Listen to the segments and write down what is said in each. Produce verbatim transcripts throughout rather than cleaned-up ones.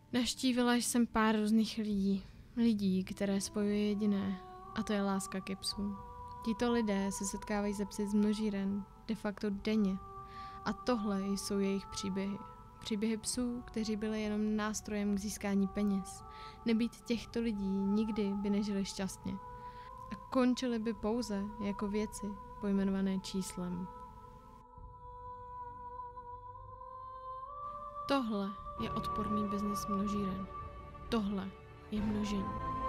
Navštívila jsem pár různých lidí. Lidí, které spojuje jediné. A to je láska ke psům. Tito lidé se setkávají se psy z množíren, de facto denně. A tohle jsou jejich příběhy. Příběhy psů, kteří byli jenom nástrojem k získání peněz. Nebýt těchto lidí, nikdy by nežili šťastně. A končili by pouze jako věci, pojmenované číslem. Tohle je odporný biznis množíren. Tohle je množení.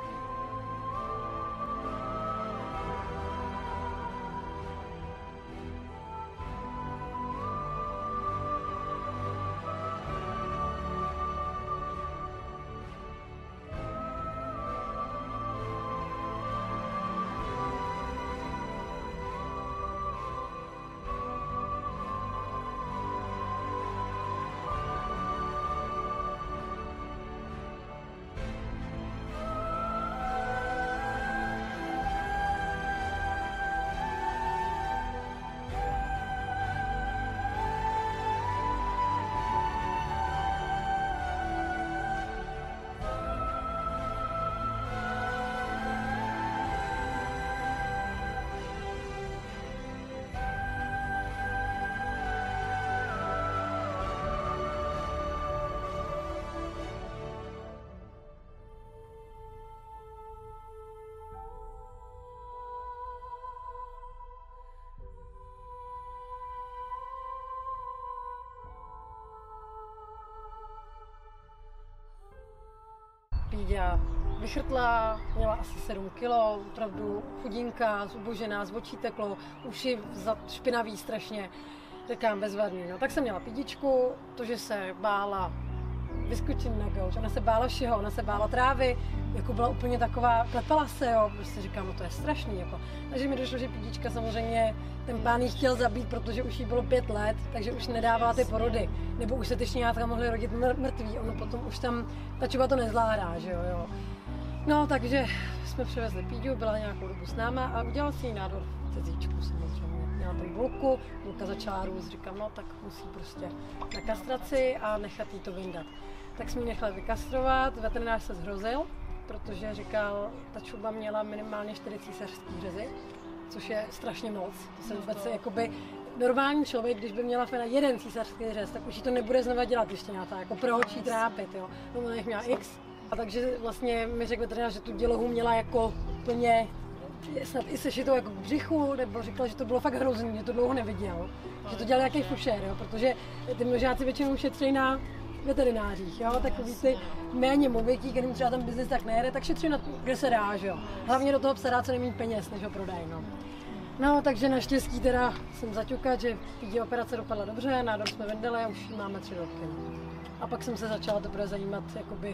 Píďa vychrtlá, měla asi sedm kilo, opravdu chudinka, zubožená, z očí teklo, uši špinavý strašně, říkám bezvadný. No, tak jsem měla pídičku, to, že se bála vyskočit na gauč, ona se bála všeho, ona se bála trávy, jako byla úplně taková, klepala se, jo, prostě říkám, no to je strašný, jako. Takže mi došlo, že pídička samozřejmě ten pán jí chtěl zabít, protože už jí bylo pět let, takže už nedávala ty porody, nebo už se ty štěňátka mohly rodit mrtví, ono potom už tam, ta čuba to nezvládá, že jo, jo. No, takže jsme přivezli Píďu, byla nějakou dobu s náma a udělal si jí nádor v cezíčku samozřejmě. Měla tam bulku, bulka začala růst, říkám, no tak musí prostě na kastraci a nechat jí to vyndat. Tak jsme ji nechali vykastrovat, veterinář se zhrozil, protože říkal, ta čuba měla minimálně čtyři císařský řezy, což je strašně moc. To se vůbec jakoby normální člověk, když by měla fena jeden císařský řez, tak už jí to nebude znova dělat ještě nějaká, jako proč jí trápit, jo. No, ona jich měla X. A takže vlastně mi řekl veterinář, že tu dělohu měla jako úplně, snad i sešitou jako k břichu, nebo říkal, že to bylo fakt hrozný, že to dlouho neviděl. Že to dělal nějaký fušér, jo, protože ty množáci většinou šetří na veterinářích, jo, takový ty méně movětí, kterým třeba ten biznis tak nejede, tak šetří na to, kde se dá, že jo. Hlavně do toho psa dá co nejméně peněz, než ho prodají, no. No, takže naštěstí teda jsem zaťukat, že Pídě operace dopadla dobře, nádor jsme vyndali a už máme tři roky. A pak jsem se začala teprve zajímat jakoby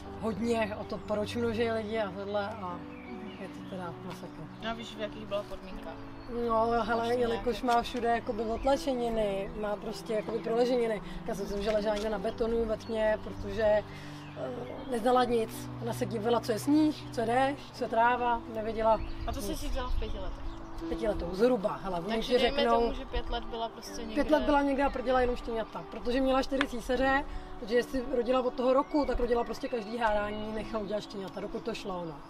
hodně o to, proč množí lidi a tohle a je to teda masakr. A víš, v jakých byla podmínkách? No, hele, jelikož má všude jakoby otlačeniny, má prostě jakoby proleženiny. Já jsem si že ležela někde na betonu ve tmě, protože uh, neznala nic. Ona se dívala, co je sníh, co je déšť, co je tráva, nevěděla. A to jsi si vzala v pěti letech? Pěti letou, zhruba, hele, oni Takže ti dejme řeknou, tomu, že pět let byla prostě někde... Pět let byla někde a prodila jenom štěňata, protože měla čtyři císaře, takže jestli rodila od toho roku, tak rodila prostě každý hádání, nechal udělat štěňata, dokud to šlo, no.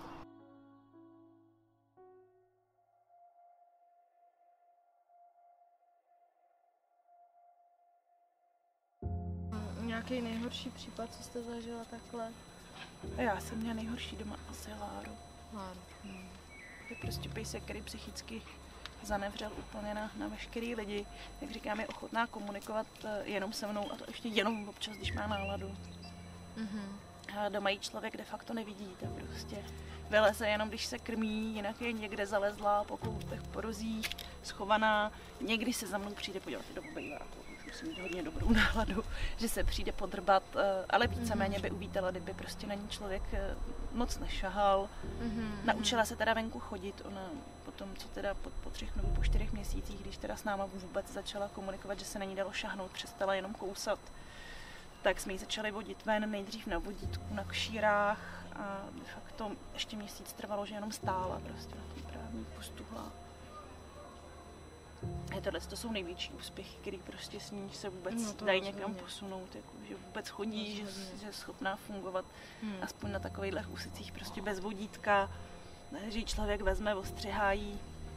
Nějaký nejhorší případ, co jste zažila takhle? Já jsem měla nejhorší doma asi Láru. Láru. Hmm. Je prostě pejsek, který psychicky zanevřel úplně na, na veškerý lidi. Jak říkám, je ochotná komunikovat jenom se mnou a to ještě jenom občas, když má náladu. Mm-hmm. A doma jí člověk de facto nevidí, tak prostě vyleze jenom, když se krmí, jinak je někde zalezlá po koutech, po rozích, schovaná. Někdy se za mnou přijde podívat do obejváku, už musím mít hodně dobrou náladu, že se přijde podrbat, ale víceméně by uvítala, kdyby prostě na ní člověk moc nešahal. Mm-hmm. Naučila se teda venku chodit, ona potom, co teda po, po třech nebo po čtyřech měsících, když teda s náma vůbec začala komunikovat, že se na ní dalo šahnout, přestala jenom kousat, tak jsme ji začali vodit ven, nejdřív na vodítku, na kšírách a de facto ještě měsíc trvalo, že jenom stála prostě na tom trávníku stuhla. A tohle to jsou největší úspěchy, který prostě s ní se vůbec No to dají rozhodně. někam posunout, jako, že vůbec chodí, že, Rozhodně. že je schopná fungovat Hmm. aspoň na takovýchhle úsecích prostě bez vodítka, že ji člověk vezme, ostřihají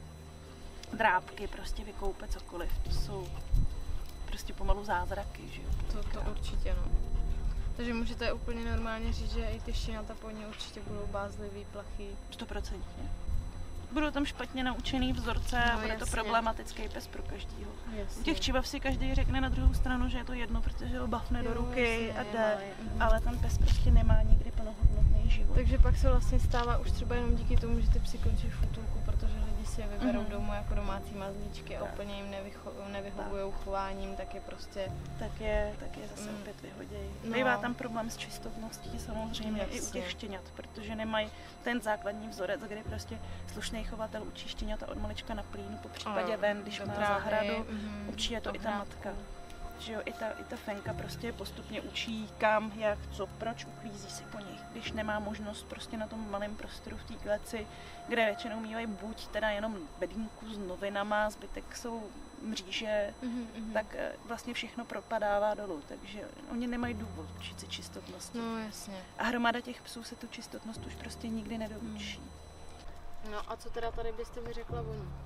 drápky, prostě vykoupe cokoliv, to jsou prostě pomalu zázraky, že jo. To, to určitě, no. Takže můžete úplně normálně říct, že i ty štěňata po ní určitě budou bázlivý, plachý. Stoprocentně. Budou tam špatně naučený vzorce a No, bude to jasně. problematický pes pro každýho. Jasně. U těch čivav si každý řekne na druhou stranu, že je to jedno, protože ho bafne do Jo, ruky jasně, a je jde, malej, mhm. ale ten pes prostě nemá nikdy plnohodnotný život. Takže pak se vlastně stává už třeba jenom díky tomu, že ty psy končí v útulku, protože lidi si je vyberou Mhm. domů jako domácí mazlíčky a Tak. úplně jim nevycho- nevyhovují chováním, tak je prostě... tak je, tak je zase Mm. opět vyhodějí. No. Bývá tam problém s čistotností samozřejmě i u Jasně. těch štěňat, protože nemají ten základní vzorec, kdy prostě slušný chovatel učí štěňata od malička na plínu, po případě Jo, ven, když do má trávy, zahradu, mhm, učí je to do i ta hrádku. matka. Že jo, i ta, i ta fenka prostě postupně učí kam, jak, co, proč uklízí si po nich. Když nemá možnost prostě na tom malém prostoru v té kleci, kde většinou mývají buď teda jenom bedínku s novinama, zbytek jsou mříže, Mhm, mhm. tak eh, vlastně všechno propadává dolů, takže oni nemají důvod učit si čistotnosti. No jasně. A hromada těch psů se tu čistotnost už prostě nikdy nedoučí. No a co teda tady byste mi řekla o ní?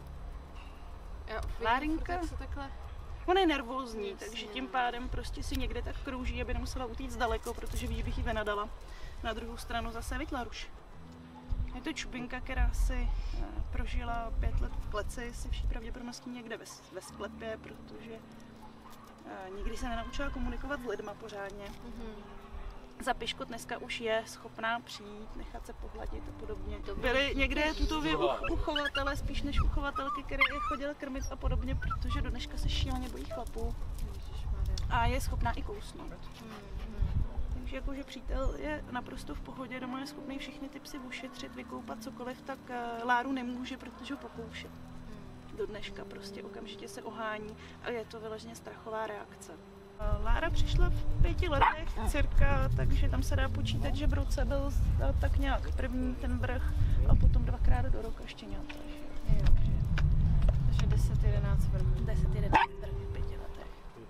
Já vidím Lárinka? furt, jak se takhle... Ona je nervózní, Jasně. takže tím pádem prostě si někde tak krouží, aby nemusela utíct daleko, protože ví, že bych ji vynadala. Na druhou stranu zase vytlaruš. Je to čupinka, která si eh, prožila pět let v kleci, si vší pravděpodobností někde ve, ve sklepě, protože eh, nikdy se nenaučila komunikovat s lidma pořádně. Mhm. Za piškot dneska už je schopná přijít, nechat se pohladit a podobně. Byly někde tutově u chovatele, spíš než u chovatelky, který je chodil krmit a podobně, protože do dneška se šíleně bojí chlapů Ježišmarja. a je schopná i kousnout. Mhm. Takže jakože přítel je naprosto v pohodě, doma je schopný všechny ty psy ušetřit, vykoupat cokoliv, tak eh, Láru nemůže, protože ho pokouše. Do dneška prostě okamžitě se ohání a je to vyloženě strachová reakce. Eh, Lára přišla v pěti letech cirka, takže tam se dá počítat, že v roce byl eh, tak nějak první ten vrch a potom dvakrát do roka štěňata. Jo. Takže deset jedenáct vrhů. deset jedenáct vrch v pěti letech.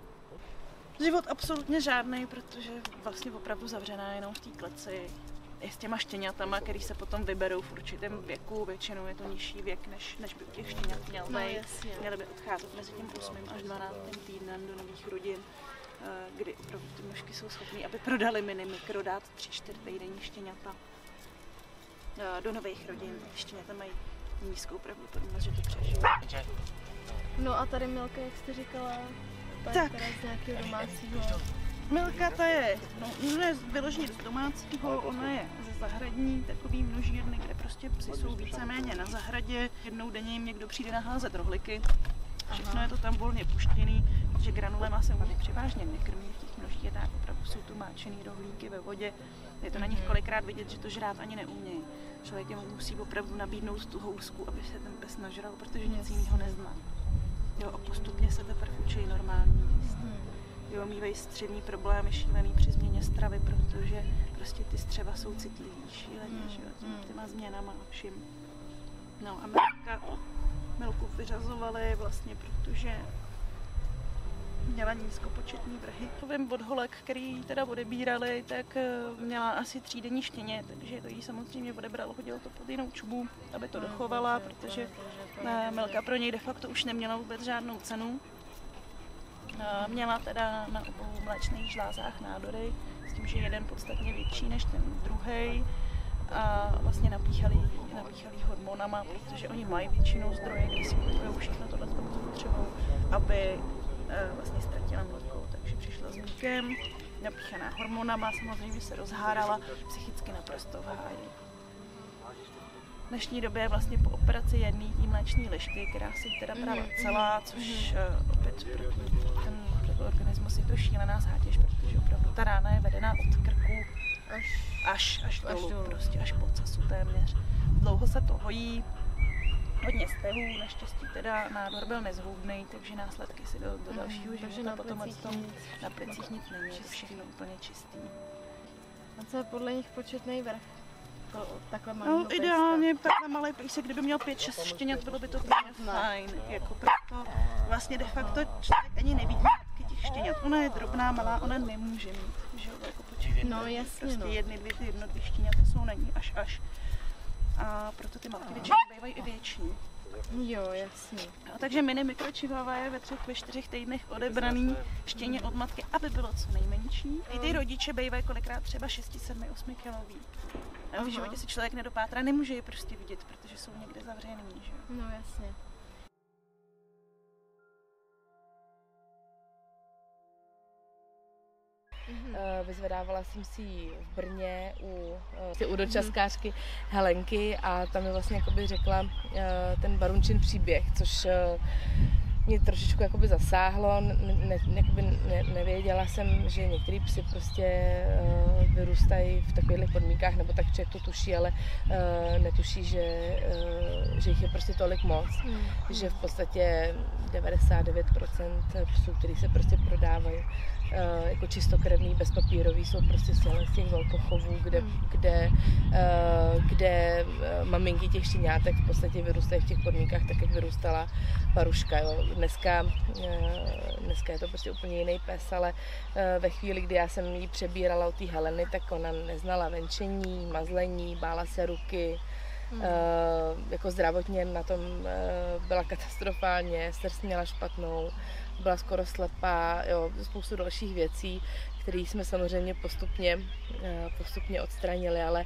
Život absolutně žádný, protože vlastně opravdu zavřená jenom v té kleci. I s těma štěňatama, který se potom vyberou v určitém věku, většinou je to nižší věk, než, než by u těch štěňat měl No být. jasně. Měly by odcházet mezi tím osmým až dvanáctým týdnem do nových rodin, eh, kdy opravdu ty mužky jsou schopný, aby prodali mini mikro, dát tři čtyři týdenní štěňata eh, do nových rodin. Štěňata mají nízkou pravděpodobnost, že to přežijou. No a tady Milka, jak jste říkala, ta Tak. je teda z nějakého domácího. Milka ta je, no, ne vyloženě z domácího, ona je ze zahradní, takový množírny, kde prostě psi jsou víceméně na zahradě. Jednou denně jim někdo přijde naházet rohliky. Všechno je to tam volně puštěný, protože granulema se u nich převážně nekrmí v těch množírnách, opravdu jsou tu máčený rohlíky ve vodě. Je to na nich kolikrát vidět, že to žrát ani neumějí. Člověk jim musí opravdu nabídnout tu housku, aby se ten pes nažral, protože nic jiného nezná. Jo, a postupně se teprve učí normální jíst. Jo, mývají střevní problémy šílený při změně stravy, protože prostě ty střeva jsou citlivý, šíleně, že jo, tím, těma změnama a vším. No a Milka, Milku vyřazovali vlastně, protože měla nízkopočetní vrhy. Vím od holek, který teda odebírali, tak měla asi třídenní štěně, takže to jí samozřejmě odebralo, hodilo to pod jinou čubu, aby to dochovala, protože Milka pro něj de facto už neměla vůbec žádnou cenu. Měla teda na obou mléčných žlázách nádory, s tím, že jeden podstatně větší než ten druhý. A vlastně napíchali, napíchali hormonama, protože oni mají většinou zdroje, kdy si kupují všechno tohle, co potřebují, aby vlastně ztratila mléko. Takže přišla s mlékem, napíchaná hormonama, samozřejmě se rozhárala, psychicky naprosto v háji. V dnešní době vlastně po operaci jedné té mléčné lišky, která si teda brala celá, což uh, opět pro ten, pro ten organismus je to šílená zátěž, protože opravdu ta rána je vedená od krku až, až, až, dolů, až dolů, prostě až po casu téměř. Dlouho se to hojí, hodně stehů, naštěstí teda nádor byl nezhoubný, takže následky si do, do dalšího života potom tom, na plicích nic není, je to všechno úplně čistý. A co je podle nich početný vrch? jako takhle malého No ideálně takhle malý pejsek, kdyby měl pět šest štěňat, bylo by to úplně fajn. Jako proto vlastně de facto člověk ani nevidí matky těch štěňat. Ona je drobná, malá, ona nemůže mít, že jo, jako počkej. No jasně, Prostě no. jedny, dvě, ty jedno, dvě štěňata jsou na ní až až. A proto ty matky většinou bývají i větší. Jo, jasně. No, takže mini mikročihuahua je ve třech, ve čtyřech týdnech odebraný štěně od matky, aby bylo co nejmenší. I ty rodiče bývají kolikrát třeba šest, sedm, osm kilový. A v životě si člověk nedopátrá, nemůže je prostě vidět, protože jsou někde zavřený, že jo. No jasně. Mm-hmm. Vyzvedávala jsem si ji v Brně u, u dočaskářky mm-hmm. Helenky a tam mi vlastně jakoby řekla ten Barunčin příběh, což mě trošičku jakoby zasáhlo. Ne, jakoby ne, nevěděla jsem, že některý psy prostě uh, vyrůstají v takových podmínkách, nebo tak člověk to tuší, ale uh, netuší, že, uh, že jich je prostě tolik moc, mm. že v podstatě devadesát devět procent psů, který se prostě prodávají uh, jako čistokrevný, bezpapírový, jsou prostě z těch velkochovů, kde, mm. kde, uh, kde uh, maminky těch štěňátek v podstatě vyrůstají v těch podmínkách tak, jak vyrůstala Paruška. Jo. Dneska, dneska je to prostě úplně jiný pes, ale ve chvíli, kdy já jsem ji přebírala od té Heleny, tak ona neznala venčení, mazlení, bála se ruky, mm. jako zdravotně na tom byla katastrofálně, srst měla špatnou, byla skoro slepá, jo, spoustu dalších věcí, které jsme samozřejmě postupně, postupně odstranili, ale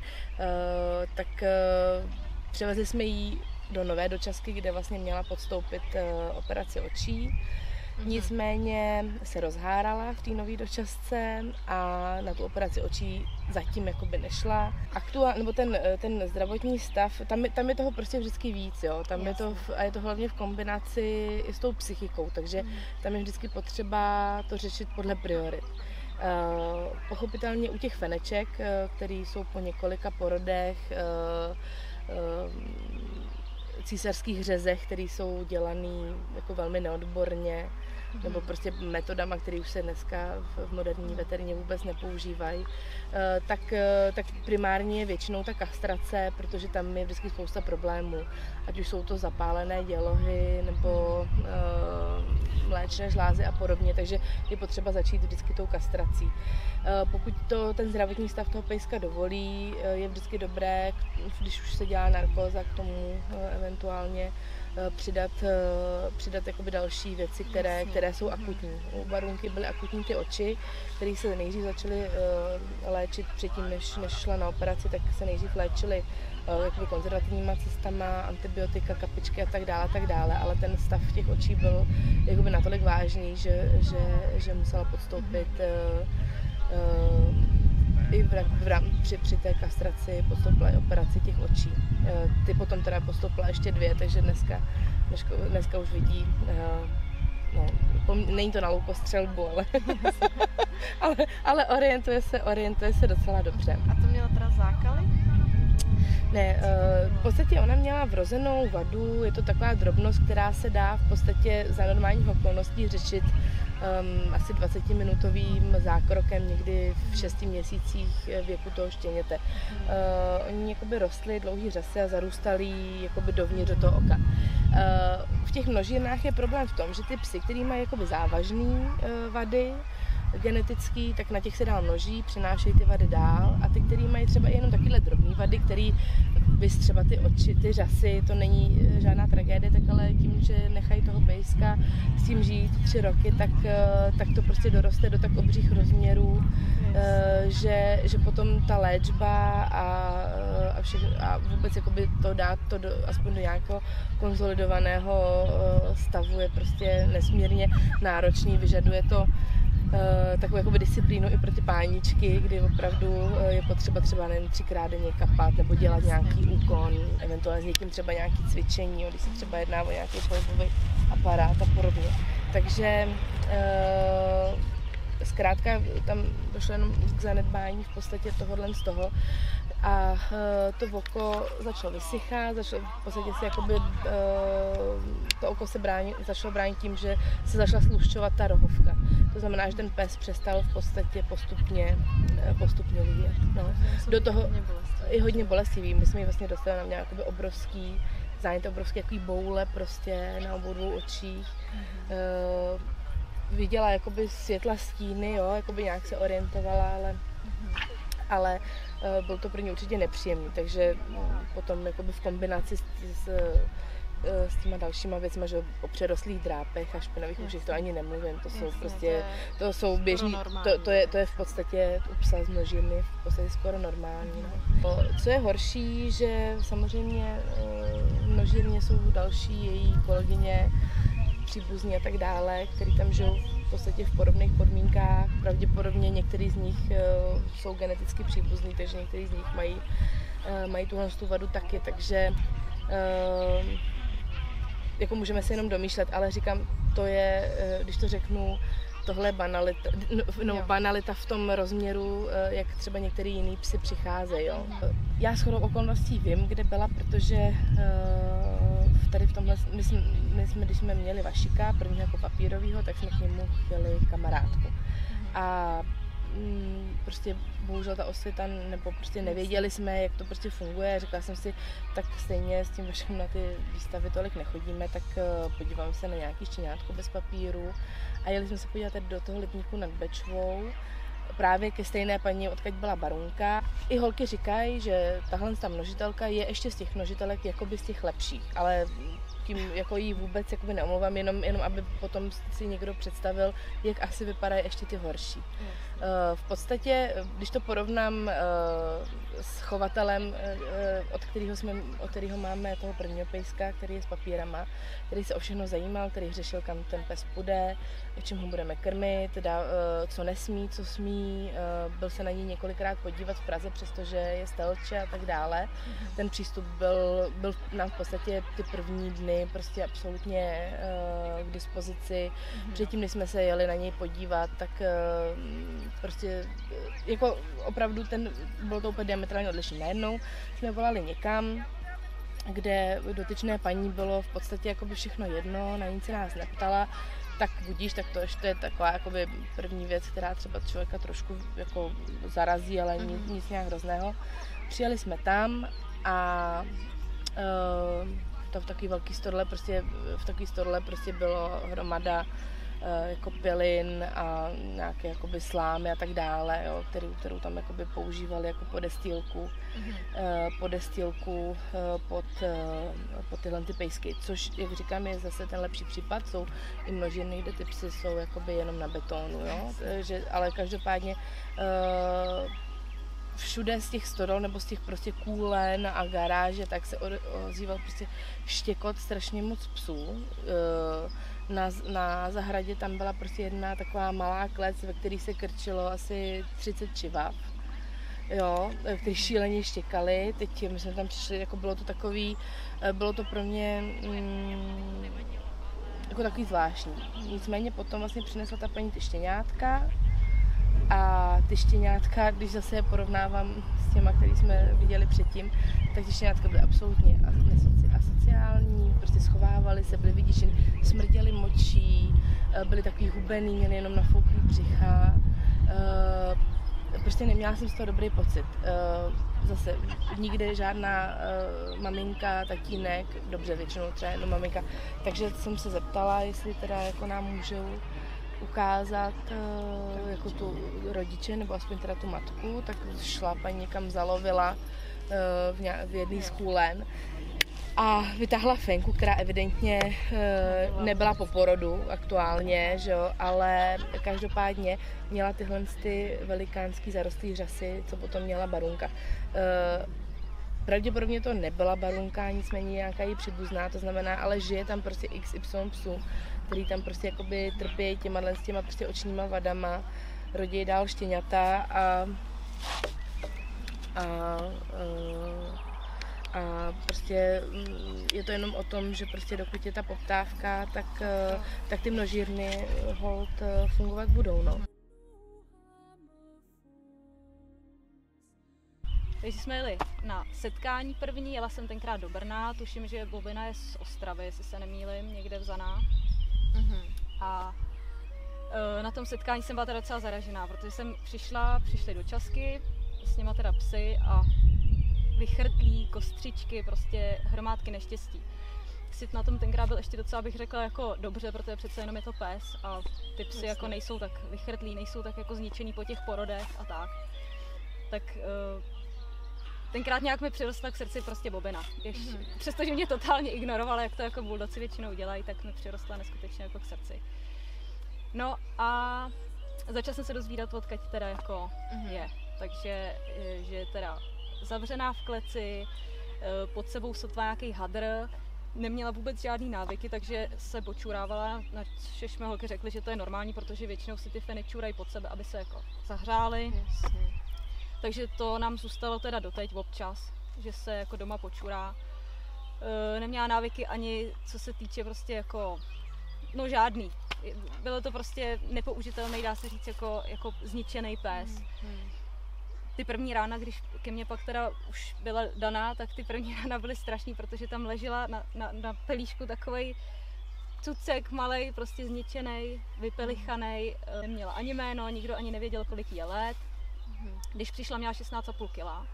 tak převezli jsme jí do nové dočasky, kde vlastně měla podstoupit uh, operaci očí. Mm-hmm. Nicméně se rozhárala v té nové dočasce a na tu operaci očí zatím jakoby nešla. Aktuál, nebo ten, ten zdravotní stav, tam je, tam je toho prostě vždycky víc, jo. Tam je to v, a je to hlavně v kombinaci i s tou psychikou, takže mm. tam je vždycky potřeba to řešit podle priorit. Uh, pochopitelně u těch feneček, uh, který jsou po několika porodech, uh, uh, císařských řezech, které jsou dělaný jako velmi neodborně, mm-hmm. nebo prostě metodama, které už se dneska v moderní veterině vůbec nepoužívají, tak, tak primárně je většinou ta kastrace, protože tam je vždycky spousta problémů. Ať už jsou to zapálené dělohy, nebo uh, mléčné žlázy a podobně, takže je potřeba začít vždycky tou kastrací. Uh, pokud to ten zdravotní stav toho pejska dovolí, uh, je vždycky dobré, když už se dělá narkóza, k tomu uh, eventuálně uh, přidat, uh, přidat jakoby další věci, které, Jasně. které jsou akutní. U Barunky byly akutní ty oči, které se nejdřív začaly uh, léčit předtím, než, než šla na operaci, tak se nejdřív léčily jakoby konzervativníma cestama, antibiotika, kapičky a tak dále, tak dále, ale ten stav těch očí byl jakoby natolik vážný, že, že, že musela podstoupit uh, uh, i v, v, při, při té kastraci podstoupila i operaci těch očí. Uh, ty potom teda podstoupila ještě dvě, takže dneska, dneska, dneska už vidí, uh, no, není to na loukostřelbu, ale, ale, ale orientuje se, orientuje se docela dobře. A to měla teda zákaly? Ne, v podstatě ona měla vrozenou vadu, je to taková drobnost, která se dá v podstatě za normálních okolností řešit um, asi dvacetiminutovým zákrokem někdy v šesti měsících věku toho štěněte. Uh, oni jakoby rostli dlouhý řasy a zarůstali jakoby dovnitř do toho oka. Uh, v těch množinách je problém v tom, že ty psy, který mají jakoby závažný uh, vady, genetický, tak na těch se dál množí, přinášejí ty vady dál a ty, který mají třeba jenom takovéhle drobné vady, který vys třeba ty oči, ty řasy, to není žádná tragédie, tak ale tím, že nechají toho pejska s tím žít tři roky, tak, tak to prostě doroste do tak obřích rozměrů, yes. že, že potom ta léčba a, a, všechno, a vůbec jakoby to dát to do, aspoň do nějakého konsolidovaného stavu je prostě nesmírně náročný, vyžaduje to Uh, takovou jakoby disciplínu i pro ty páničky, kdy opravdu uh, je potřeba třeba nevím, třikrát denně kapat nebo dělat nějaký úkon, eventuálně s někým třeba nějaký cvičení, jo, když se třeba jedná o nějaký pohybový aparát a podobně. Takže uh, zkrátka tam došlo jenom k zanedbání v podstatě tohohle z toho a uh, to oko začalo vysychat, začalo v podstatě se jakoby, uh, to oko se brání, začalo bránit tím, že se začala slušťovat ta rohovka. To znamená, že ten pes přestal v podstatě postupně, postupně vyvíjet. No. Do toho i hodně bolestivý. My jsme ji vlastně dostali, nám měla jakoby obrovský, zánět obrovský jaký boule prostě na obou dvou očích. Mm-hmm. Uh, viděla jakoby světla stíny, jo, jakoby nějak se orientovala, ale, mm-hmm. ale uh, byl to pro ně určitě nepříjemný, takže um, potom jakoby v kombinaci s, s s těma dalšíma věcma, že o přerostlých drápech a špinavých uších, to ani nemluvím, to jsou Jasně, prostě, to, je to jsou běžní, to, to, je, to je v podstatě u psa z množiny, v podstatě skoro normální. No. Co je horší, že samozřejmě v množírně jsou další její kolegyně, příbuzní a tak dále, který tam žijou v podstatě v podobných podmínkách, pravděpodobně některý z nich jsou geneticky příbuzní, takže některý z nich mají, mají tuhle tu vadu taky, takže jako můžeme se jenom domýšlet, ale říkám, to je, když to řeknu, tohle banalita, no, banalita v tom rozměru, jak třeba některý jiný psy přicházejí. Jo. Já shodou okolností vím, kde byla, protože tady v tomhle, my jsme, my jsme, když jsme měli Vašika, prvního jako papírovýho, tak jsme k němu chtěli kamarádku. A prostě bohužel ta osvěta, nebo prostě nevěděli jsme, jak to prostě funguje. Řekla jsem si, tak stejně s tím Vaškem na ty výstavy tolik nechodíme, tak podívám se na nějaký štěňátko bez papíru. A jeli jsme se podívat do toho Lipníku nad Bečvou, právě ke stejné paní, odkud byla Barunka. I holky říkají, že tahle ta množitelka je ještě z těch množitelek jakoby z těch lepších, ale tím jako jí vůbec jakoby neomlouvám, jenom, jenom aby potom si někdo představil, jak asi vypadají ještě ty horší. Mm. V podstatě, když to porovnám s chovatelem, od kterého, jsme, od kterého máme toho prvního pejska, který je s papírama, který se o všechno zajímal, který řešil, kam ten pes půjde, čím ho budeme krmit, teda, co nesmí, co smí, byl se na ní několikrát podívat v Praze, přestože je stelče a tak dále. Mm. Ten přístup byl, byl nám v podstatě ty první dny prostě absolutně uh, k dispozici. Mm-hmm. Předtím, když jsme se jeli na něj podívat, tak uh, prostě jako opravdu ten, bylo to úplně diametrálně odlišné. Najednou jsme volali někam, kde dotyčné paní bylo v podstatě jakoby všechno jedno, na nic se nás neptala, tak budíš, tak to ještě je taková jakoby první věc, která třeba člověka trošku jako zarazí, ale mm-hmm. nic, nic nějak hrozného. Přijeli jsme tam a uh, to v takový velký stodle, prostě v takový stodle prostě bylo hromada uh, jako pilin a nějaké jakoby slámy a tak dále, jo, kterou, kterou tam jakoby používali jako podestýlku, mm-hmm. uh, podestýlku uh, pod, uh, pod tyhle ty pejsky, což, jak říkám, je zase ten lepší případ, jsou i množiny, kde ty psy jsou jakoby jenom na betonu, jo, že, ale každopádně uh, všude z těch stodol nebo z těch prostě kůlen a garáže, tak se ozýval prostě štěkot strašně moc psů. Na, na zahradě tam byla prostě jedna taková malá klec, ve které se krčilo asi třicet čivav, jo, kteří šíleně štěkali. Teď my jsme tam přišli, jako bylo to takový, bylo to pro mě mm, jako takový zvláštní. Nicméně potom vlastně přinesla ta paní ty štěňátka. A ty štěňátka, když zase je porovnávám s těma, který jsme viděli předtím, tak ty štěňátka byly absolutně asociální, prostě schovávali se, byly vyděšený, smrděli močí, byly takový hubený, měli jenom nafouklý břicha. Prostě neměla jsem z toho dobrý pocit. Zase nikde žádná maminka, tatínek, dobře většinou třeba jenom maminka, takže jsem se zeptala, jestli teda jako nám můžou ukázat uh, jako tu rodiče, nebo aspoň teda tu matku, tak šla paní někam zalovila uh, v, ně, v jedný z kůlen a vytáhla fenku, která evidentně uh, nebyla po porodu aktuálně, že jo, ale každopádně měla tyhle ty velikánský zarostlý řasy, co potom měla Barunka. Uh, Pravděpodobně to nebyla Barunka, nicméně nějaká jí příbuzná, to znamená, ale žije tam prostě iks ypsilon psů, který tam prostě jakoby trpí těma, s těma prostě očníma vadama, rodí dál štěňata a, a, a prostě je to jenom o tom, že prostě dokud je ta poptávka, tak, tak ty množírny holt fungovat budou, no. Takže jsme jeli na setkání první, jela jsem tenkrát do Brna, tuším, že Bobina je z Ostravy, jestli se nemýlím, někde vzaná. Mm-hmm. A Na tom setkání jsem byla teda docela zaražená, protože jsem přišla, přišli do Časky, s něma teda psy a vychrtlí, kostřičky, prostě hromádky neštěstí. Sit na tom tenkrát byl ještě docela, bych řekla, jako dobře, protože přece jenom je to pes a ty psy jako nejsou tak vychrtlí, nejsou tak jako zničený po těch porodech a tak. Tak uh, tenkrát nějak mi přirostla k srdci prostě bobina. Jež, mm-hmm. Přestože mě totálně ignorovala, jak to jako buldoci většinou dělají, tak mi přirostla neskutečně jako k srdci. No a začala jsem se dozvídat, odkud teda jako mm-hmm. je. Takže, že je teda zavřená v kleci, pod sebou sotva nějaký hadr, neměla vůbec žádný návyky, takže se počurávala, na což mi holky řekly, že to je normální, protože většinou si ty feny čurají pod sebe, aby se jako zahřály. Jasně. Takže to nám zůstalo teda doteď občas, že se jako doma počurá. E, neměla návyky ani co se týče prostě jako, no žádný. Bylo to prostě nepoužitelný, dá se říct, jako, jako zničený pes. Hmm. Ty první rána, když ke mně pak teda už byla daná, tak ty první rána byly strašný, protože tam ležela na, na, na pelíšku takovej cucek malej, prostě zničený, vypelichaný, neměla ani jméno, nikdo ani nevěděl, kolik jí je let. Když přišla, měla šestnáct celá pět kila,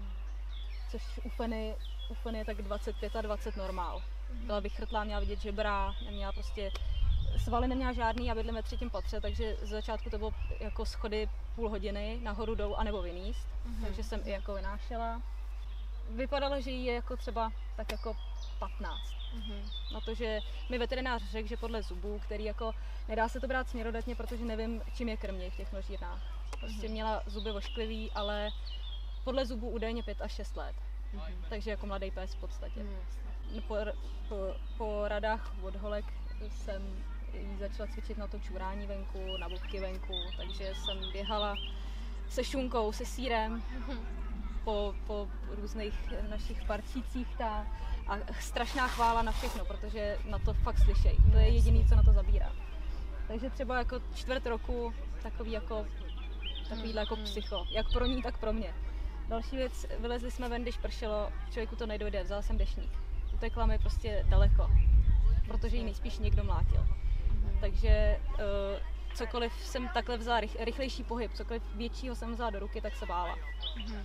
což u Feny, u Feny je tak dvacet pět a dvacet normál. Byla vychrtlá, měla vidět žebra, neměla prostě svaly, neměla žádný a bydlím ve třetím patře, takže z začátku to bylo jako schody půl hodiny nahoru dolů anebo vyníst, mm-hmm. takže jsem i jako vynášela. Vypadalo, že jí je jako třeba tak jako patnáct. Mm-hmm. Na to, že mi veterinář řekl, že podle zubů, který jako nedá se to brát směrodatně, protože nevím, čím je krměj v těch množírnách. Prostě mm-hmm. měla zuby ošklivý, ale podle zubů údajně pět až šest let. Mm-hmm. Takže jako mladý pes v podstatě. Mm-hmm. Po, po, po radách od holek jsem jí začala cvičit na to čurání venku, na bobky venku, takže jsem běhala se šunkou, se sýrem po, po různých našich parčících ta, a strašná chvála na všechno, protože na to fakt slyšej. To je jediný, co na to zabírá. Takže třeba jako čtvrt roku takový jako, takovýhle jako psycho, jak pro ní, tak pro mě. Další věc, vylezli jsme ven, když pršelo, člověku to nedojde, vzala jsem deštník. Utekla mi prostě daleko, protože ji nejspíš někdo mlátil. Takže uh, cokoliv jsem takhle vzala, rych, rychlejší pohyb, cokoliv většího jsem vzala do ruky, tak se bála. Mm-hmm.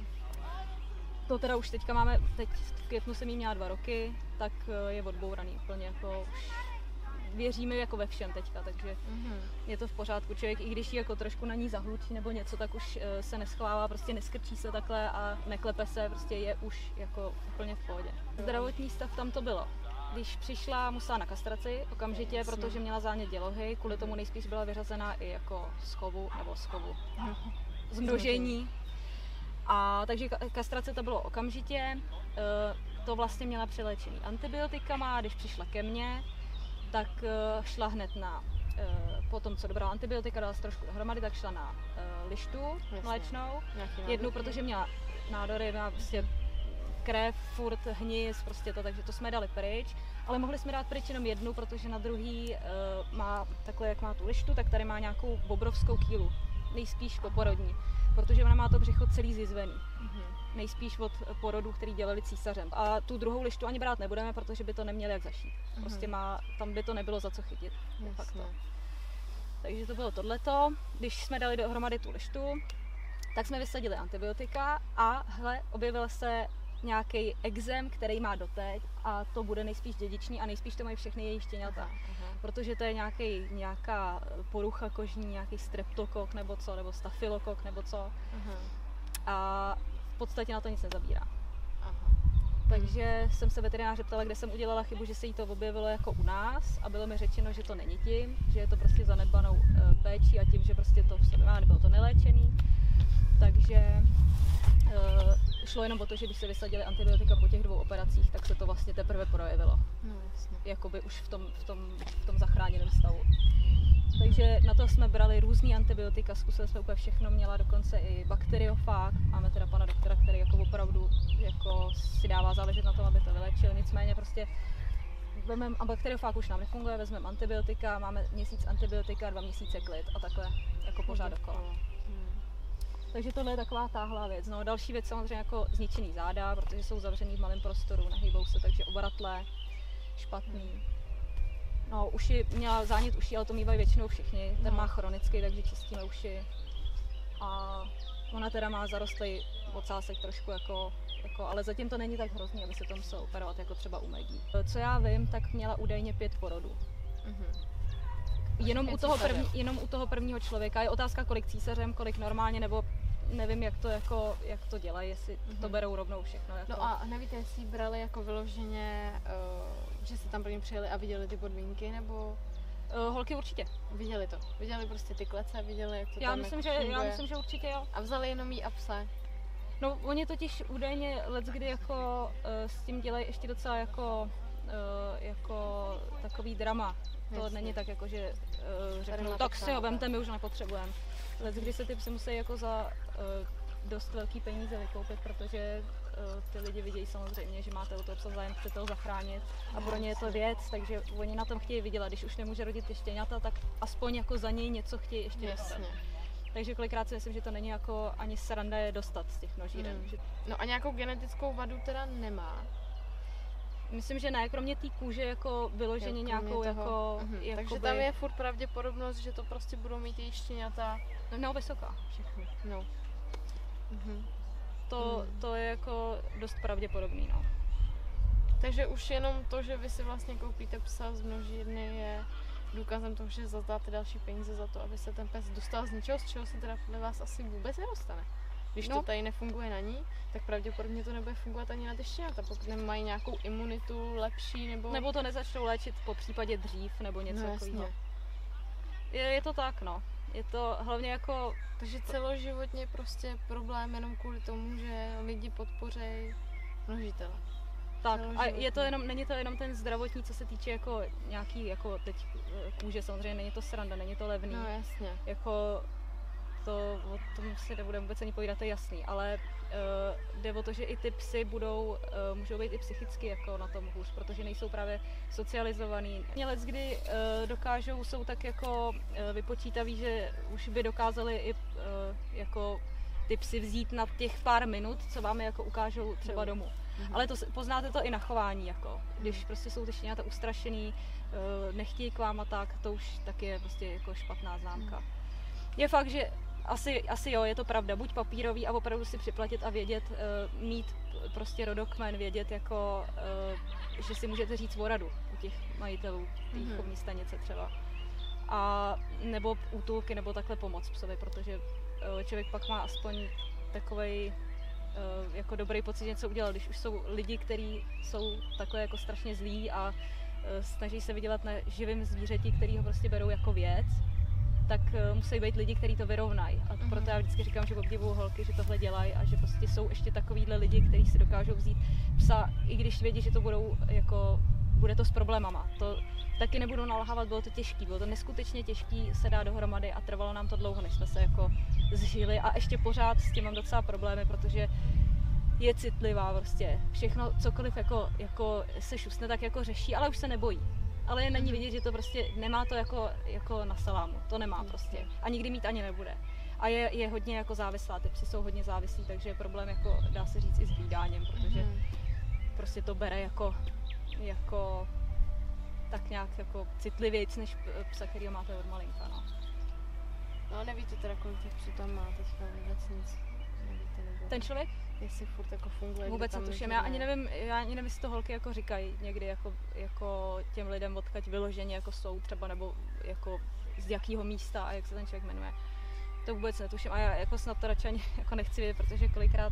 To teda už teďka máme, teď v květnu jsem jí měla dva roky, tak uh, je odbouraný úplně jako už věříme jako ve všem teďka, takže mm-hmm. je to v pořádku. Člověk, i když ji jako trošku na ní zahlučí nebo něco, tak už uh, se neschvává, prostě neskrčí se takhle a neklepe se, prostě je už jako úplně v pohodě. Zdravotní stav tam to bylo. Když přišla, musela na kastraci okamžitě, protože měla zánět dělohy, kvůli tomu nejspíš byla vyřazená i jako z chovu, nebo z chovu, z množení. A takže kastrace to bylo okamžitě, to vlastně měla přeléčený antibiotikama, když přišla ke mně, tak šla hned na, po tom, co dobrala antibiotika, dala se trošku dohromady, tak šla na lištu mléčnou, jednu, protože měla nádory, měla prostě krev, furt hnis, prostě to, takže to jsme dali pryč, ale mohli jsme dát pryč jenom jednu, protože na druhý uh, má takhle, jak má tu lištu, tak tady má nějakou obrovskou kýlu, nejspíš poporodní, protože ona má to břicho celý zjizvený, mm-hmm. nejspíš od porodů, který dělali císařem. A tu druhou lištu ani brát nebudeme, protože by to neměli jak zašít, mm-hmm. prostě má, tam by to nebylo za co chytit, de facto. Takže to bylo tohleto, když jsme dali dohromady tu lištu, tak jsme vysadili antibiotika a hle, objevil se nějaký exém, který má doteď a to bude nejspíš dědičný a nejspíš to mají všechny její štěňata. Uh-huh. Protože to je nějaký, nějaká porucha kožní, nějaký streptokok nebo co, nebo stafylokok nebo co. Uh-huh. A v podstatě na to nic nezabírá. Uh-huh. Takže jsem se veterináře ptala, kde jsem udělala chybu, že se jí to objevilo jako u nás a bylo mi řečeno, že to není tím, že je to prostě zanedbanou uh, péčí a tím, že prostě to v sobě má, nebylo to neléčený. Takže uh, šlo jenom o to, že když se vysadili antibiotika po těch dvou operacích, tak se to vlastně teprve projevilo. No, jasně. Jakoby už v tom, v tom, v tom zachráněném stavu. Takže na to jsme brali různý antibiotika, zkusili jsme úplně všechno, měla dokonce i bakteriofág. Máme teda pana doktora, který jako opravdu jako si dává záležet na tom, aby to vylečil. Nicméně prostě vezmeme, a bakteriofág už nám nefunguje, vezmeme antibiotika, máme měsíc antibiotika, dva měsíce klid a takhle jako pořád okolo. Takže tohle je taková táhlá věc. No, další věc samozřejmě jako zničený záda, protože jsou zavřený v malém prostoru, nehýbou se, takže obratlé, špatný. No, uši, měla zánět uší, ale to mývají většinou všichni. Ten No. má chronický, takže čistíme uši. A ona teda má zarostlý ocásek trošku jako, jako, ale zatím to není tak hrozný, aby se to muselo operovat jako třeba u Maggie. Co já vím, tak měla údajně pět porodů. Mhm. Jenom u, Pět toho císařem. první, jenom u toho prvního člověka. Je otázka, kolik císařem, kolik normálně, nebo nevím, jak to, jako, jak to dělají, jestli Mhm. to berou rovnou všechno. Jako. No a nevíte, jestli ji brali jako vyloženě, uh, že se tam pro ně přijeli a viděli ty podmínky, nebo Uh, holky určitě. viděli to? Viděli prostě ty klece, viděli, jak to Já tam myslím, jako že, já funguje. myslím, že určitě jo. A vzali jenom jí a pse. No, oni totiž údajně leckdy jako uh, s tím dělají ještě docela jako, uh, jako takový drama. To Jasně. není tak jako, že uh, řeknou, máte tak psa, si ho tak. vemte, my už nepotřebujeme. Leckdy se ty psy musí jako za uh, dost velký peníze vykoupit, protože uh, ty lidi vidějí samozřejmě, že máte o toho psa zájem, chcete ho zachránit a pro ně je to věc, takže oni na tom chtějí vydělat. Když už nemůže rodit ty štěňata, tak aspoň jako za něj něco chtějí ještě dostat. Jasně. Takže kolikrát si myslím, že to není jako ani sranda je dostat z těch množíren. Hmm. Že No a nějakou genetickou vadu teda nemá. myslím, že ne, kromě té kůže jako vyloženě Jo, nějakou kromě jako, toho. Mhm. jakoby, Takže tam je furt pravděpodobnost, že to prostě budou mít její štěňata no vysoká. všechny. No. Mhm. To, Hmm. to je jako dost pravděpodobný, no. Takže už jenom to, že vy si vlastně koupíte psa z množírny, je důkazem toho, že zazdáte další peníze za to, aby se ten pes dostal z něčeho, z čeho se teda podle vás asi vůbec nedostane. Když No. to tady nefunguje na ní, tak pravděpodobně to nebude fungovat ani na ty štěňata, pokud nemají nějakou imunitu lepší nebo... Nebo to nezačnou léčit po případě dřív, nebo něco no, jasně. takového. Je, je to tak, no. Je to hlavně jako, Takže celoživotně prostě problém jenom kvůli tomu, že lidi podpořejí množitele. tak, a Celoživotně. je to jenom, není to jenom ten zdravotní, co se týče jako nějaký, jako teď eh, kůže, samozřejmě není to sranda, není to levný. No jasně. Jako to, o tom si nebudeme vůbec ani povídat, to je jasný, ale uh, jde o to, že i ty psy budou, uh, můžou být i psychicky jako na tom hůř, protože nejsou právě socializovaný. Mělec, kdy uh, dokážou, jsou tak jako uh, vypočítaví, že už by dokázali i uh, jako ty psy vzít na těch pár minut, co vám je jako ukážou třeba domů. Mhm. Ale to se- poznáte to i na chování, jako když prostě jsou ty štěňata ustrašený, uh, nechtějí k vám a tak, to už taky je prostě jako špatná známka. Je fakt, že asi, asi jo, je to pravda, buď papírový a opravdu si připlatit a vědět, uh, mít prostě rodokmen, vědět jako, uh, že si můžete říct o radu u těch majitelů té Mhm. chovní stanice třeba. A nebo útulky, nebo takhle pomoc psovi, protože uh, člověk pak má aspoň takovej uh, jako dobrý pocit, že něco udělal, když už jsou lidi, kteří jsou takhle jako strašně zlí a uh, snaží se vydělat na živém zvířeti, který ho prostě berou jako věc, tak uh, musí být lidi, kteří to vyrovnají. A Mhm. proto já vždycky říkám, že obdivuju holky, že tohle dělají a že prostě jsou ještě takovýhle lidi, kteří si dokážou vzít psa, i když vědí, že to budou jako, bude to s problémama. To taky nebudu nalhávat, bylo to těžký, bylo to neskutečně těžký se dát dohromady a trvalo nám to dlouho, než jsme se jako zžili a ještě pořád s tím mám docela problémy, protože je citlivá prostě. Všechno, cokoliv jako, jako se šusne, tak jako řeší, ale už se nebojí. Ale je na ní vidět, že to prostě nemá to jako, jako na salámu. To nemá prostě. A nikdy mít ani nebude. A je, je hodně jako závislá, ty psy jsou hodně závislí, takže je problém jako, dá se říct, i s hlídáním, protože Mhm. prostě to bere jako, jako tak nějak jako citlivějc než psa, kterýho máte od malinka, no. No a nevíte teda, kolik těch psů tam má teďka vůbec nic. Nevíte, nebo Ten člověk? jestli furt jako funguje. Vůbec kdo tam netuším, je, já kdo ani ne. nevím, já ani nevím, jestli to holky jako říkají někdy jako, jako těm lidem odkud vyloženě jako jsou třeba, nebo jako z jakého místa a jak se ten člověk jmenuje. To vůbec netuším a já jako snad to radši ani jako nechci vědět, protože kolikrát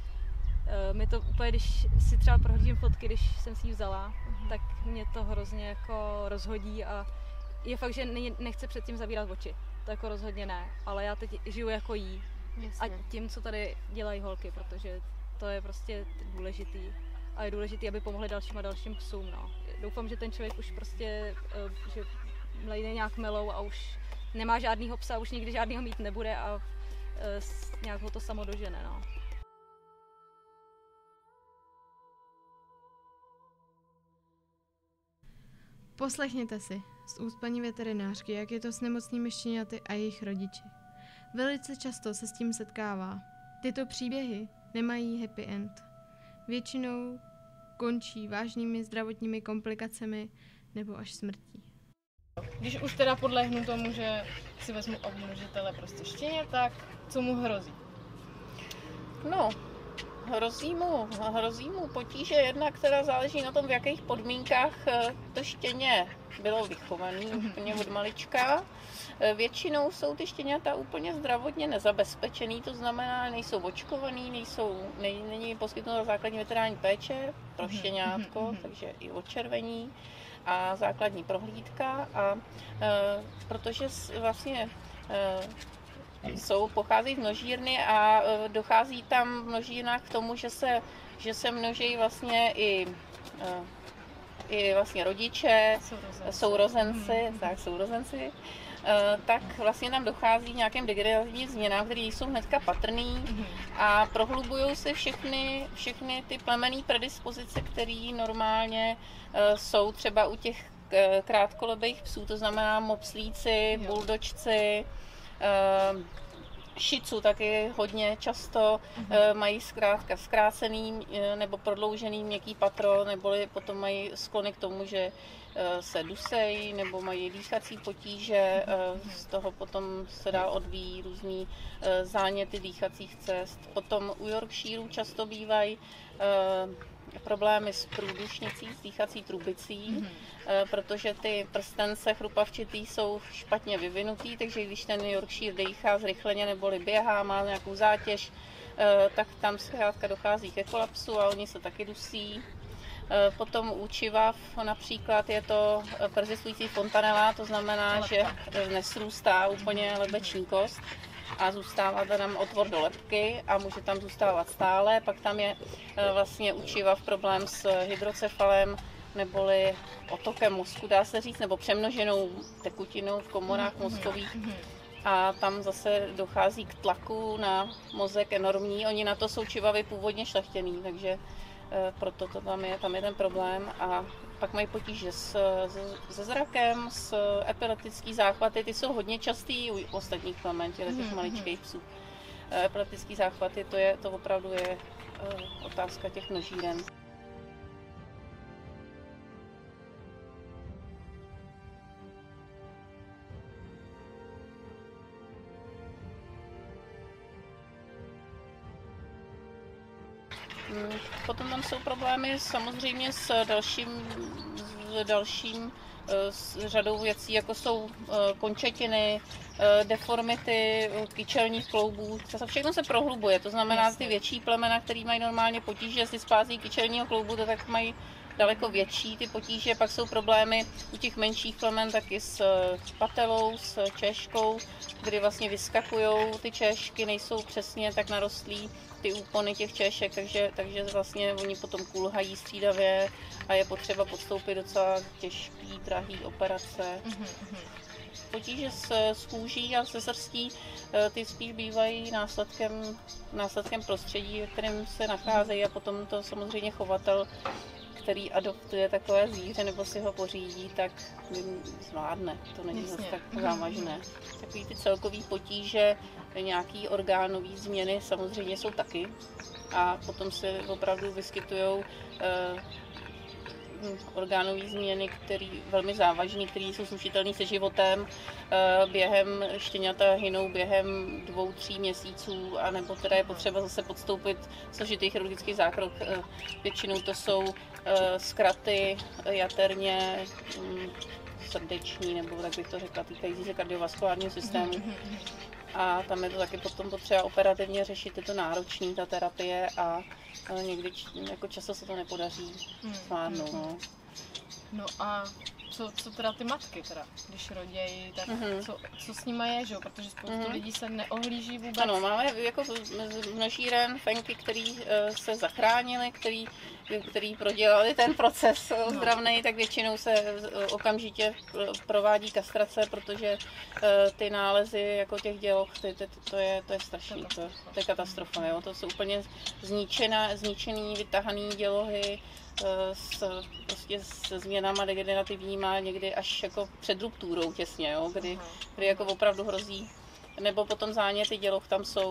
uh, mi to úplně, když si třeba prohlížím fotky, když jsem si ji vzala, Mhm. tak mě to hrozně jako rozhodí a je fakt, že ne, nechci předtím zavírat oči. To jako rozhodně ne, ale já teď žiju jako jí. A Jasně. tím, co tady dělají holky, protože to je prostě důležitý. A je důležitý, aby pomohli dalším a dalším psům. No. Doufám, že ten člověk už prostě, eh, že lejde nějak melou a už nemá žádnýho psa, už nikdy žádnýho mít nebude a eh, s- nějak ho to samo dožene. No. Poslechněte si z úst paní veterinářky, jak je to s nemocnými štěňaty a jejich rodiči. Velice často se s tím setkává. Tyto příběhy nemají happy end. Většinou končí vážnými zdravotními komplikacemi nebo až smrtí. když už teda podlehnu tomu, že si vezmu obmnožitele prostě štěně, tak co mu hrozí? No, hrozí mu, hrozí mu potíže jedna, která záleží na tom, v jakých podmínkách to štěně bylo vychované úplně od malička. Většinou jsou ty štěňata úplně zdravotně nezabezpečený, to znamená, nejsou očkovaný, nejsou, nej, není poskytnuta základní veterinární péče pro štěňátko, takže i odčervení a základní prohlídka. A e, protože vlastně e, jsou, pocházejí z množírny a e, dochází tam v množírnách k tomu, že se, že se množí vlastně i e, i vlastně rodiče, sourozenci, sourozenci, mm. tak sourozenci, tak vlastně tam dochází k nějakým degenerativním změnám, které jsou hnedka patrný mm. a prohlubují se všechny, všechny ty plemenné predispozice, které normálně jsou třeba u těch krátkolebých psů, to znamená mopslíci, buldočci, šicu taky hodně často mm-hmm. mají zkrátka zkrácený nebo prodloužený měkký patro, neboli potom mají sklony k tomu, že se dusejí nebo mají dýchací potíže, z toho potom se dál odvíjí různý záněty dýchacích cest. Potom u Yorkshireů často bývají problémy s průdušnicí, s dýchací trubicí, mm-hmm. protože ty prstence chrupavčitý jsou špatně vyvinutý, takže když ten Yorkshire dýchá zrychleně nebo běhá, má nějakou zátěž, tak tam zkrátka dochází ke kolapsu a oni se taky dusí. Potom u čivav například je to persistující fontanela, to znamená, že nesrůstá úplně lebeční kost a zůstává tam otvor do lebky a může tam zůstávat stále. Pak tam je vlastně u čivav problém s hydrocefalem neboli otokem mozku, dá se říct, nebo přemnoženou tekutinou v komorách mozkových. A tam zase dochází k tlaku na mozek enormní. Oni na to jsou čivavy původně šlechtěný, takže proto to tam je, tam je ten problém. A pak mají potíže s, se zrakem, s epileptický záchvaty, ty jsou hodně častý u ostatních plemen, těch mm-hmm. maličkých psů. Epileptický záchvaty, to, je, to opravdu je uh, otázka těch množíren. Potom tam jsou problémy samozřejmě s dalším, s dalším s řadou věcí, jako jsou končetiny, deformity kyčelních kloubů. Všechno se prohlubuje, to znamená, ty větší plemena, které mají normálně potíže s dispází kyčelního kloubu, to tak mají daleko větší ty potíže. Pak jsou problémy u těch menších plemen taky s patelou, s češkou, kdy vlastně vyskakují ty češky, nejsou přesně tak narostlí ty úpony těch češek, takže, takže vlastně oni potom kulhají střídavě a je potřeba podstoupit docela těžký, drahý operace. Mm-hmm. Potíže s, s kůží a se srstí, ty spíš bývají následkem, následkem prostředí, ve kterém se nacházejí a potom to samozřejmě chovatel, který adoptuje takové zvíře nebo si ho pořídí, tak zvládne. To není zase tak závažné. Takový ty celkový potíže, nějaký orgánový změny samozřejmě jsou taky. A potom se opravdu vyskytují eh, orgánové změny, které velmi závažné, které jsou slučitelné se životem. Eh, během štěňata hynou během dvou, tří měsíců, anebo teda je potřeba zase podstoupit složitý chirurgický zákrok. Eh, většinou to jsou eh, zkraty jaterně, hm, srdeční, nebo tak bych to řekla, týkající se kardiovaskulárního systému. A tam je to taky potom potřeba operativně řešit, je to náročný, ta terapie, a někdy jako často se to nepodaří zvládnout. No. No a co, co teda ty matky, teda, když rodějí, tak mm-hmm. co, co s nimi je, že? Protože spoustu mm-hmm. lidí se neohlíží vůbec. Ano, máme jako množíren, fenky, který uh, se zachránili, který, který prodělali ten proces ozdravnej, no. tak většinou se okamžitě provádí kastrace, protože uh, ty nálezy jako těch děloh, ty, ty, to je, to je strašný, to, to je katastrofa, jo? To jsou úplně zničená, zničený, vytahaný dělohy, s, prostě se změnama degenerativníma, někdy až jako před rupturou těsně, jo, kdy, kdy jako opravdu hrozí, nebo potom záněty děloh tam jsou,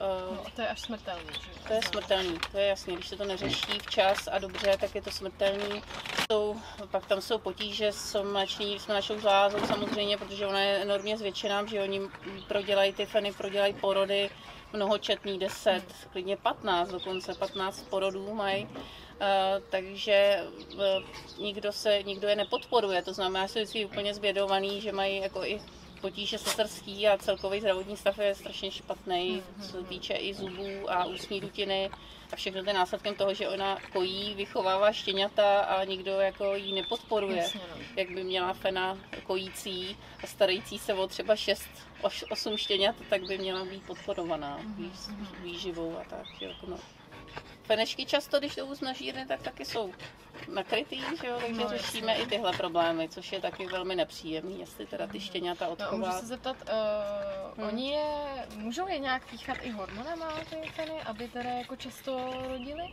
Uh, no, to je až smrtelný. Že? To je smrtelný, to je jasně. Když se to neřeší včas a dobře, tak je to smrtelný. Jsou, pak tam jsou potíže s mléční, s mléčnou žlázou samozřejmě, protože ona je enormně zvětšená, že oni prodělají ty feny, prodělají porody, mnohočetný, deset, klidně patnáct, dokonce patnáct porodů mají. Uh, takže uh, nikdo, se, nikdo je nepodporuje, to znamená, že jsou vždycky úplně zbědovaný, že mají jako i potíže sesterský a celkový zdravotní stav je strašně špatný, co se týče i zubů a ústní dutiny a všechno to je následkem toho, že ona kojí, vychovává štěňata a nikdo jako jí nepodporuje, jak by měla fena kojící a starající se o třeba šest až osm štěňat, tak by měla být podporovaná výživou a tak. Jako no. Fenečky často, když jdou z množírny, tak taky jsou nakrytý, že jo? Takže no, řešíme i tyhle problémy, což je taky velmi nepříjemný, jestli teda ty štěňata odchovat. No, můžu se zeptat, uh, hmm. oni je, můžou je nějak píchat i hormonama, ty feny, aby teda jako často rodili?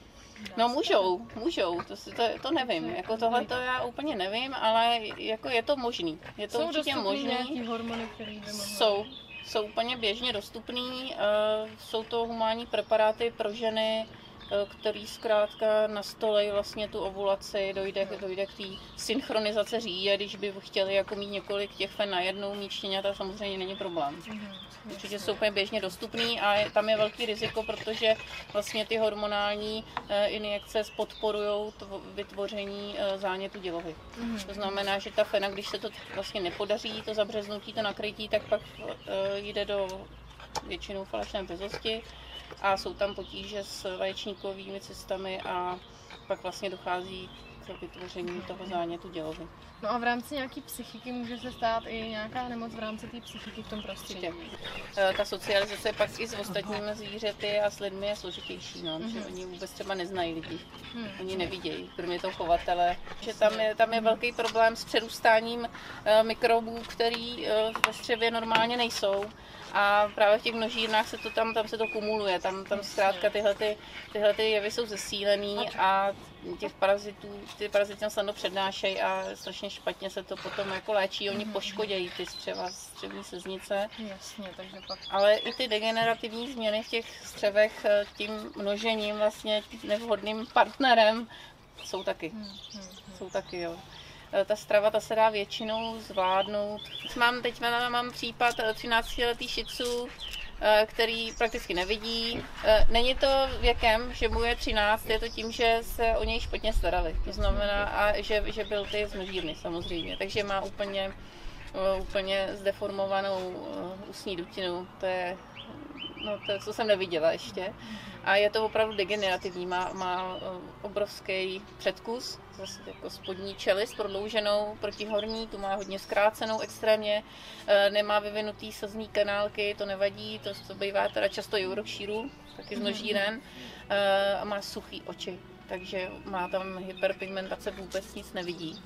No můžou, můžou, to, to, to nevím, jako tohle to já úplně nevím, ale jako je to možný, je to jsou určitě možný. Jsou nějaký hormony, které by mohly... Jsou, jsou úplně běžně dostupný, uh, jsou to humánní preparáty pro ženy, který zkrátka nastolejí vlastně tu ovulaci, dojde, dojde k té synchronizace říje, když by chtěli jako mít několik těch fen najednou, mít štěňata, samozřejmě není problém. Určitě jsou úplně běžně dostupný a je, tam je velký riziko, protože vlastně ty hormonální e, injekce podporují vytvoření e, zánětu dělohy. To znamená, že ta fena, když se to vlastně nepodaří, to zabřeznutí, to nakrytí, tak pak e, jde do většinou falešné březosti. A jsou tam potíže s vaječníkovými cystami a pak vlastně dochází k vytvoření toho zánětu dělohy. No a v rámci nějaké psychiky může se stát i nějaká nemoc v rámci té psychiky v tom prostředí? Ta socializace pak i s ostatními zvířaty a s lidmi je složitější, no, mm-hmm. že oni vůbec třeba neznají lidi, mm. oni nevidějí, kromě toho chovatele. Že tam je, tam je velký problém s přerůstáním uh, mikrobů, který uh, ve střevě normálně nejsou. A právě v těch množírnách se to tam, tam se to kumuluje, tam, tam zkrátka tyhle, ty, tyhle ty jevy jsou zesílený a těch parazitů, ty parazity tam snadno přednášejí a strašně špatně se to potom jako léčí, oni poškodějí ty střeva, střevní sliznice. Jasně, takže pak... Ale i ty degenerativní změny v těch střevech tím množením vlastně nevhodným partnerem jsou taky, hmm, hmm, hmm. jsou taky, jo. Ta strava, ta se dá většinou zvládnout. Mám, teď mám případ třináctiletý Shih Tzu, který prakticky nevidí. Není to věkem, že mu je třináct, je to tím, že se o něj špatně starali. To znamená, a že, že byl ty z množírny samozřejmě. Takže má úplně, úplně zdeformovanou ústní dutinu. To je, no to, co jsem neviděla ještě. A je to opravdu degenerativní, má, má obrovský předkus, zase jako spodní čelist prodlouženou proti horní, tu má hodně zkrácenou extrémně, nemá vyvinutý slzní kanálky, to nevadí, to, to bývá teda často i u Yorkshirů, taky z množíren, a má suchý oči, takže má tam hyperpigmentace, vůbec nic nevidí.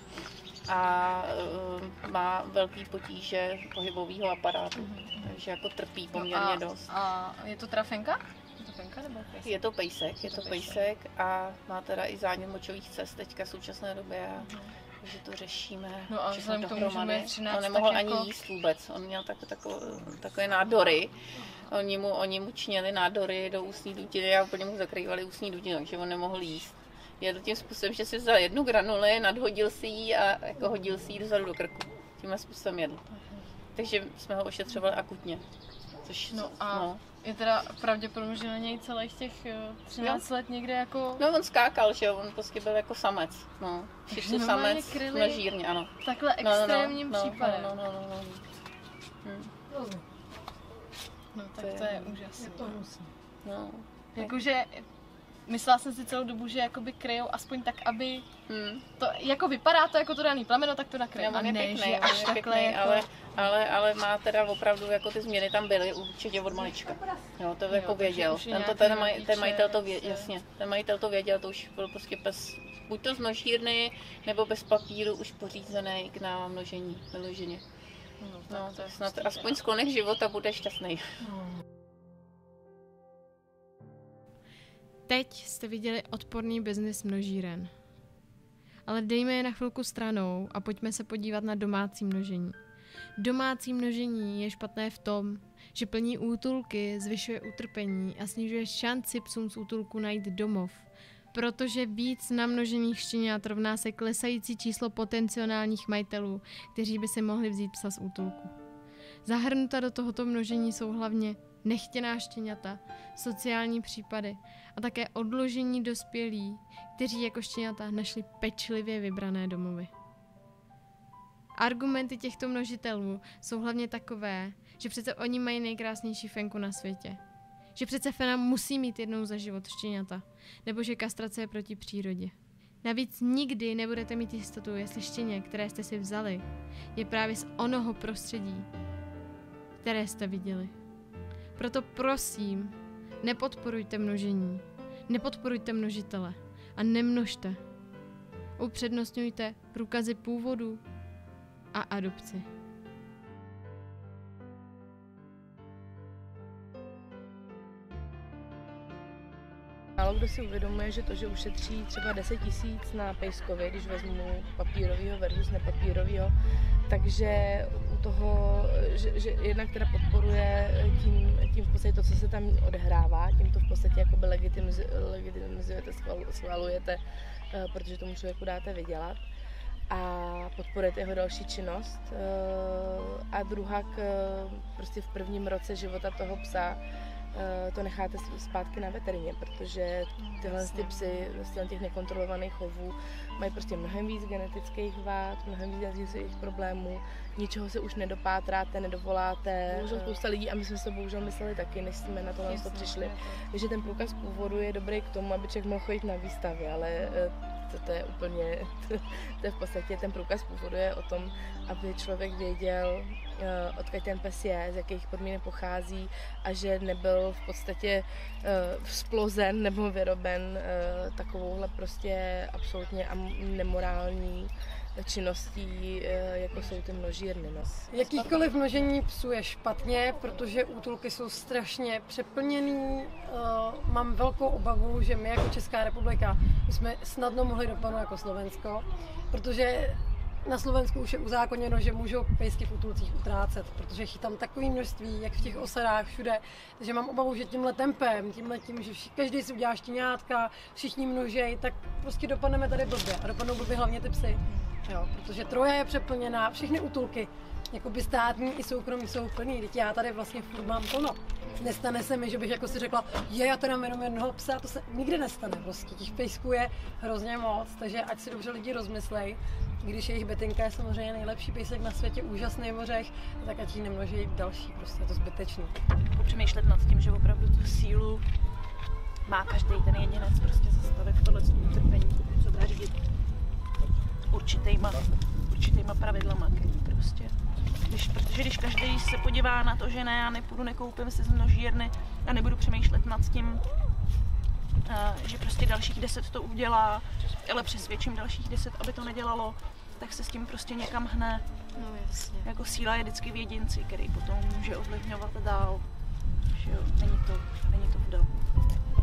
A uh, má velký potíže pohybového aparátu, mm-hmm. takže jako trpí poměrně no a, dost. A je to teda fenka? Je to fenka nebo pejsek? Je to pejsek, je to pejsek a má teda i zánět močových cest teďka v současné době, mm-hmm. takže to řešíme. No a vzhledem k tomu, že má třináct, on nemohl ani jako... jíst vůbec, on měl tak, tako, takové nádory. Oni mu, oni mu čněli nádory do ústní dutiny a úplně mu zakrývali ústní dutinu, takže on nemohl jíst. Jedl tím způsobem, že si vzal jednu granuli, nadhodil si ji a jako hodil si ji dozadu do krku. Tímhle způsobem jedl. Takže jsme ho ošetřovali akutně. Což, no a no. je teda pravděpodobně, že na něj celých těch třináct let někde jako... No on skákal, že jo, on prostě byl jako samec. No, Shih Tzu samec na žírně, ano. Takhle extrémním no, no, no, případem. No, no, no, no, no. Hmm. No tak to je úžasné. Je to hnusné. No. Jakože... Myslela jsem si celou dobu, že jakoby kryjou aspoň tak, aby hmm. to, jako vypadá to jako to daný plemeno, tak to nakryjou. A ne, pěkný, že až takhle pěkný, jako... ale, ale, ale má teda opravdu, jako ty změny tam byly určitě od malička. Jo, to jo, jako věděl. Tento, ten, maj, ten majitel to věděl, jasně, ten majitel to věděl, to už byl prostě bez, buď to z množírny, nebo bez papíru už pořízený k námnožení, vyloženě. No, no, to snad aspoň sklonek života bude šťastný. Hmm. Teď jste viděli odporný biznis množíren. Ale dejme je na chvilku stranou a pojďme se podívat na domácí množení. Domácí množení je špatné v tom, že plní útulky, zvyšuje utrpení a snižuje šanci psům z útulku najít domov, protože víc namnožených štěňat rovná se klesající číslo potenciálních majitelů, kteří by si mohli vzít psa z útulku. Zahrnuta do tohoto množení jsou hlavně nechtěná štěňata, sociální případy a také odložení dospělí, kteří jako štěňata našli pečlivě vybrané domovy. Argumenty těchto množitelů jsou hlavně takové, že přece oni mají nejkrásnější fenku na světě. Že přece fena musí mít jednou za život štěňata, nebo že kastrace je proti přírodě. Navíc nikdy nebudete mít jistotu, jestli štěně, které jste si vzali, je právě z onoho prostředí, které jste viděli. Proto prosím, nepodporujte množení, nepodporujte množitele a nemnožte. Upřednostňujte průkazy původu a adopci. Málo kdo si uvědomuje, že to, že ušetří třeba deset tisíc na pejskovi, když vezmu papírovýho versus nepapírovýho, takže u toho, že, že jednak teda podporuje tím, tím v podstatě to, co se tam odehrává, tím to v podstatě jakoby legitimiz, legitimizujete, schvalujete, protože tomu člověku dáte vydělat a podporujete jeho další činnost. A druhá, prostě v prvním roce života toho psa to necháte zpátky na veterině, protože tyhle ty psy z těch nekontrolovaných chovů mají prostě mnohem víc genetických vád, mnohem víc genetických problémů, ničeho se už nedopátráte, nedovoláte. Bohužel spousta lidí, a my jsme se bohužel mysleli taky, než jsme na tohle to přišli, že ten průkaz původu je dobrý k tomu, aby člověk mohl chodit na výstavy, ale to, to je úplně, to, to je v podstatě ten průkaz původu je o tom, aby člověk věděl, odkud ten pes je, z jakých podmínek pochází a že nebyl v podstatě uh, vzplozen nebo vyroben uh, takovouhle prostě absolutně nemorální činností, uh, jako jsou ty množírny. No. Jakýkoliv množení psů je špatně, protože útulky jsou strašně přeplněný. Uh, mám velkou obavu, že my jako Česká republika jsme snadno mohli dopadnout jako Slovensko, protože na Slovensku už je uzákoněno, že můžou pejsky v útulcích utrácet, protože jich tam takové množství, jak v těch osadách všude, takže mám obavu, že tímhle tempem, tímhle tím, že vši, každý si udělá štěňátka, všichni množej, tak prostě dopadneme tady blbě a dopadnou blbě hlavně ty psy, jo, protože Troja je přeplněná, všechny útulky, jakoby státní i soukromí jsou plný, teď já tady vlastně furt mám plno. Nestane se mi, že bych jako si řekla, je, já teda mám jenom jednoho psa, to se nikdy nestane, prostě těch pejsků je hrozně moc, takže ať si dobře lidi rozmyslej, když jejich Betinka je samozřejmě nejlepší pejsek na světě, úžasný ořech, tak ať ji nemnoží další, prostě je to zbytečný. Popřemýšlet nad tím, že opravdu tu sílu má každý ten jedinec prostě zastavit tohle utrpení, co dá řídit určitýma, určitýma pravidlama, který prostě Když, protože když každý se podívá na to, že ne, já nepůjdu, nekoupím si z množírny a nebudu přemýšlet nad tím, uh, že prostě dalších deset to udělá, ale přesvědčím dalších deset, aby to nedělalo, tak se s tím prostě někam hne. No jasně. Jako síla je vždycky v jedinci, který potom může ovlivňovat dál. Že jo, není to, není to v davu.